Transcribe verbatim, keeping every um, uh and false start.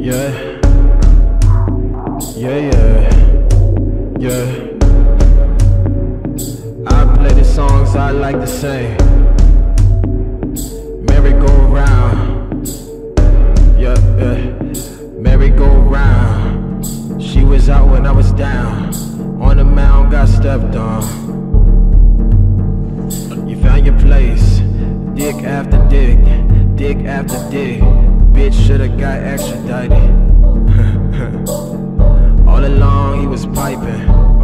Yeah, yeah, yeah, yeah. I play the songs I like to sing. Merry-go-round, yeah, yeah. Merry-go-round. She was out when I was down. On the mound, got stepped on. You found your place. Dick after dick, dick after dick. Bitch shoulda got extradited. All along he was piping.